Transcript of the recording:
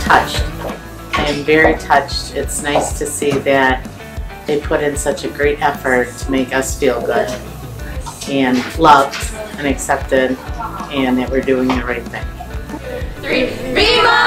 touched. I am very touched. It's nice to see that they put in such a great effort to make us feel good and loved and accepted, and that we're doing the right thing. 3. Viva!